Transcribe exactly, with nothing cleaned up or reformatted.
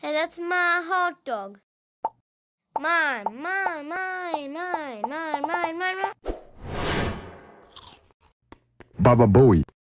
Hey, that's my hot dog. Mine, mine, mine, mine, mine, mine, mine, mine. Baba Booey.